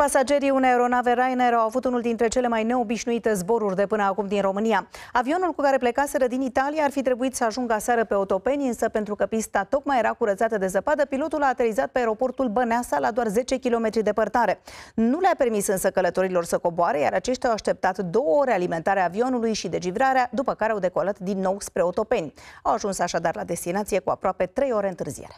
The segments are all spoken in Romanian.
Pasagerii unei aeronave Ryanair au avut unul dintre cele mai neobișnuite zboruri de până acum din România. Avionul cu care plecaseră din Italia ar fi trebuit să ajungă aseară pe Otopeni, însă pentru că pista tocmai era curățată de zăpadă, pilotul a aterizat pe aeroportul Băneasa la doar 10 km departare. Nu le-a permis însă călătorilor să coboare, iar aceștia au așteptat 2 ore alimentarea avionului și degivrarea, după care au decolat din nou spre Otopeni. Au ajuns așadar la destinație cu aproape 3 ore întârziere.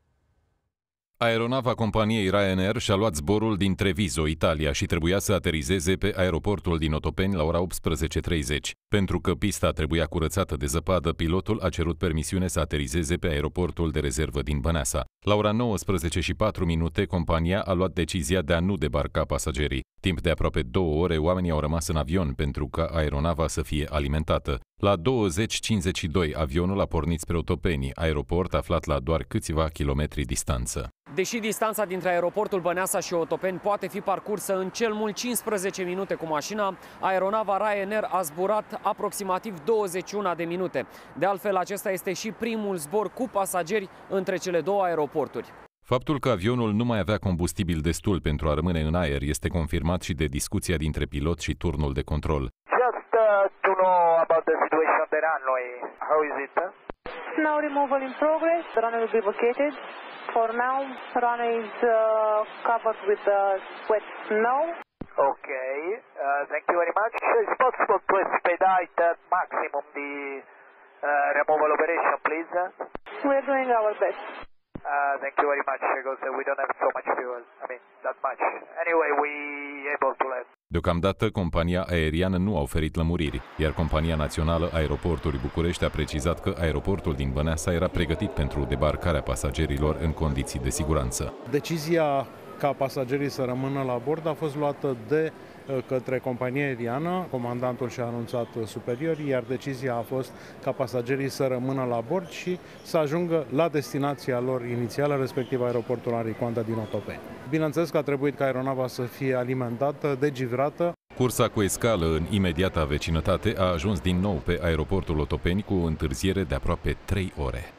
Aeronava companiei Ryanair și-a luat zborul din Treviso, Italia, și trebuia să aterizeze pe aeroportul din Otopeni la ora 18:30. Pentru că pista trebuia curățată de zăpadă, pilotul a cerut permisiune să aterizeze pe aeroportul de rezervă din Băneasa. La ora 19:04, compania a luat decizia de a nu debarca pasagerii. Timp de aproape 2 ore, oamenii au rămas în avion pentru ca aeronava să fie alimentată. La 20:52, avionul a pornit spre Otopeni, aeroport aflat la doar câțiva kilometri distanță. Deși distanța dintre aeroportul Băneasa și Otopeni poate fi parcursă în cel mult 15 minute cu mașina, aeronava Ryanair a zburat aproximativ 21 de minute. De altfel, acesta este și primul zbor cu pasageri între cele două aeroporturi. Faptul că avionul nu mai avea combustibil destul pentru a rămâne în aer este confirmat și de discuția dintre pilot și turnul de control. Just to know about the situation on the runway, how is it? Now removal in progress. The runway will be vacated. For now, the runway is covered with wet snow. Okay, thank you very much. It's possible to expedite maximum the removal operation, please? We're doing our best. Thank you very much, because we don't have so much fuel. I mean, that much. Anyway, we able to land. Deocamdată, compania aeriană nu a oferit lămuriri, iar Compania Națională Aeroporturi București a precizat că aeroportul din Băneasa era pregătit pentru debarcarea pasagerilor în condiții de siguranță. Decizia ca pasagerii să rămână la bord a fost luată de către compania aeriană, comandantul și-a anunțat superiorii, iar decizia a fost ca pasagerii să rămână la bord și să ajungă la destinația lor inițială, respectiv aeroportul Henri Coandă din Otopeni. Bineînțeles că a trebuit ca aeronava să fie alimentată, degivrată. Cursa cu escală în imediata vecinătate a ajuns din nou pe aeroportul Otopeni cu o întârziere de aproape 3 ore.